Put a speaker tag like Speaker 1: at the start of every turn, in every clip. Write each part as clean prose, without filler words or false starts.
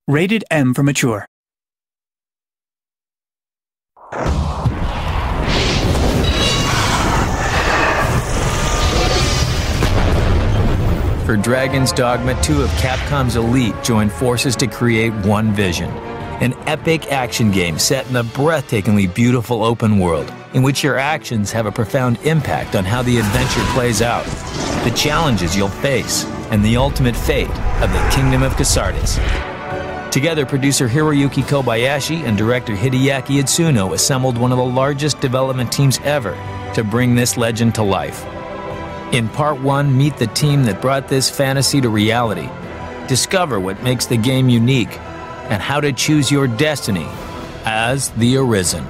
Speaker 1: Rated M for mature.
Speaker 2: For Dragon's Dogma, two of Capcom's elite joined forces to create One Vision, an epic action game set in a breathtakingly beautiful open world, in which your actions have a profound impact on how the adventure plays out, the challenges you'll face, and the ultimate fate of the Kingdom of Casardis. Together, producer Hiroyuki Kobayashi and director Hideaki Itsuno assembled one of the largest development teams ever to bring this legend to life. In Part 1, meet the team that brought this fantasy to reality. Discover what makes the game unique and how to choose your destiny as the Arisen.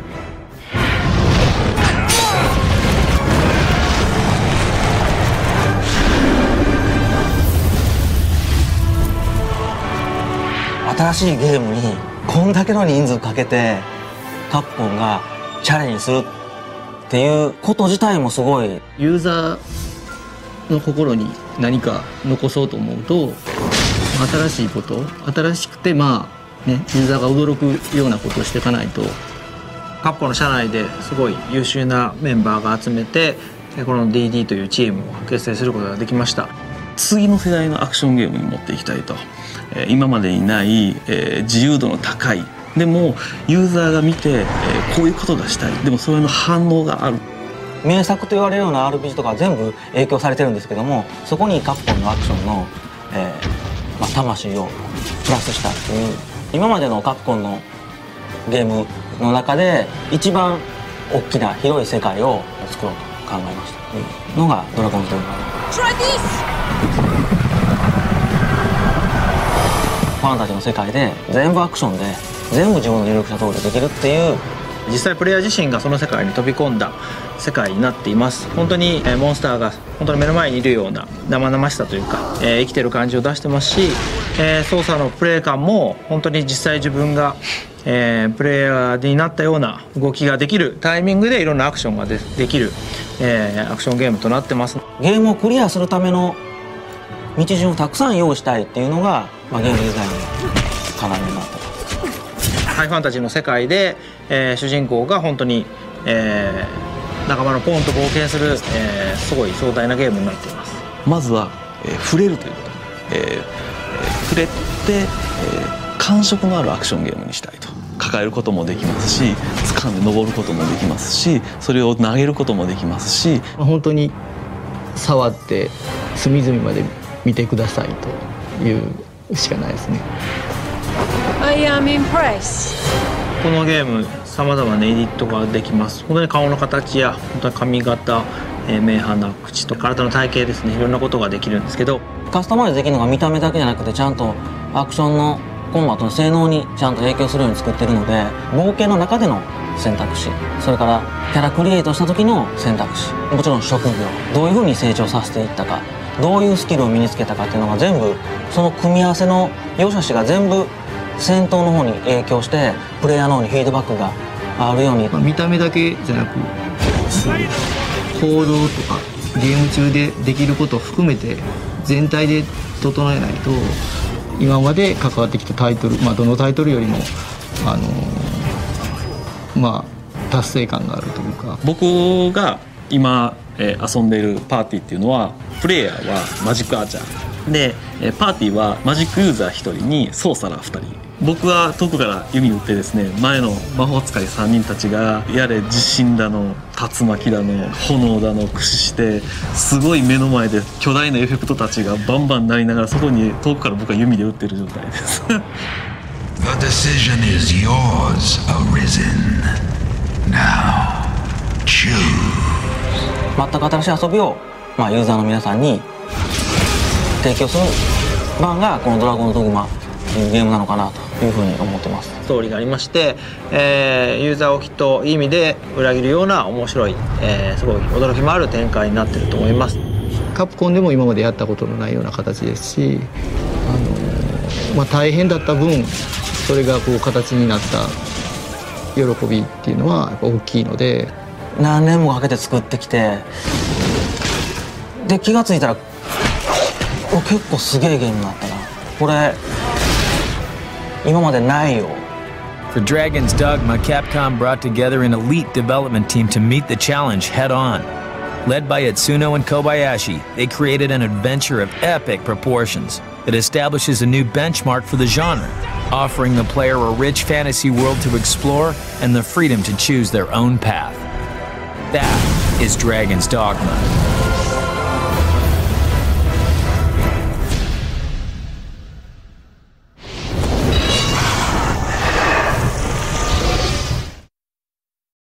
Speaker 3: 新しいゲームにこんだけの人数かけてカプコンがチャレンジするっていうこと自体もすごい。
Speaker 4: ユーザーの心に何か残そうと思うと、新しいこと、新しくてユーザーが驚くようなことをしていかないと。
Speaker 5: カプコンの社内ですごい優秀なメンバーが集めてこの DD というチームを結成することができました。
Speaker 6: 次の世代のアクションゲームに持っていきたいと。今までにない、自由度の高い、でもユーザーが見て、こういうことがしたい、でもそれの反応がある。
Speaker 3: 名作と言われるような RPG とか全部影響されてるんですけども、そこにカプコンのアクションの、魂をプラスしたっていう、今までのカプコンのゲームの中で一番大きな広い世界を作ろうと考えましたのがドラゴンズドグマ。ファンタジーの世界で全部アクションで全部自分の入力した通りできるっていう。
Speaker 5: 実際プレイヤー自身がその世界に飛び込んだ世界になっています。本当にモンスターが本当に目の前にいるような生々しさというか、生きてる感じを出してますし、操作のプレイ感も本当に実際自分が、プレイヤーになったような動きができるタイミングでいろんなアクションが できる、アクションゲームとなってます。
Speaker 3: ゲームをクリアするための道順をたくさん用意したいっていうのが、ゲームデザインの要になってます。
Speaker 5: ハイファンタジーの世界で、主人公が本当に、仲間のポンと冒険する、すごい壮大なゲームになっています。
Speaker 6: まずは、触れるということ、触れて、感触のあるアクションゲームにしたいと。抱えることもできますし、掴んで登ることもできますし、それを投げることもできますし、
Speaker 4: 本当に触って隅々まで見てくださいというしかないですね。
Speaker 7: I am impressed.
Speaker 5: このゲームさまざまなエディットができます。本当に顔の形や本当に髪型、目鼻口と体の体型ですね、いろんなことができるんですけど、
Speaker 3: カスタマイズできるのが見た目だけじゃなくて、ちゃんとアクションのコンバットの性能にちゃんと影響するように作ってるので、冒険の中での選択肢、それからキャラクリエイトした時の選択肢、もちろん職業、どういうふうに成長させていったか、どういうスキルを身につけたかっていうのが全部、その組み合わせの良し悪しが全部戦闘の方に影響してプレイヤーの方にフィードバックがあるように。
Speaker 4: 見た目だけじゃなく、行動とかゲーム中でできることを含めて全体で整えないと、今まで関わってきたタイトル、どのタイトルよりも達成感があるというか。
Speaker 6: 僕が今、遊んでいるパーティーっていうのは、プレイヤーはマジックアーチャーで、パーティーはマジックユーザー1人にソーサラー2人。僕は遠くから弓打ってですね、前の魔法使い3人たちがやれ地震だの竜巻だの炎だの駆使して、すごい目の前で巨大なエフェクトたちがバンバン鳴りながら、そこに遠くから僕は弓で打ってる状態です。
Speaker 8: The decision is yours, Arisen. Now, choose.
Speaker 3: 全く新しい遊びを、ユーザーの皆さんに提供する版がこの「ドラゴンズドグマ」というゲームなのかなというふうに思ってます。
Speaker 5: ストーリーがありまして、ユーザーをきっといい意味で裏切るような面白い、すごい驚きもある展開になっていると思います。
Speaker 4: カプコンでも今までやったことのないような形ですし、大変だった分それがこう形になった喜びっていうのはやっぱ大きいので、
Speaker 3: 何年もかけて作ってきて、で気が付いたら結構すげえゲームになったな、これ今までないよ。
Speaker 2: For Dragon's Dogma, Capcom brought together an elite development team to meet the challenge head on. Led by Itsuno and Kobayashi, they created an adventure of epic proportions that establishes a new benchmark for the genre, offering the player a rich fantasy world to explore and the freedom to choose their own path. That is Dragon's Dogma.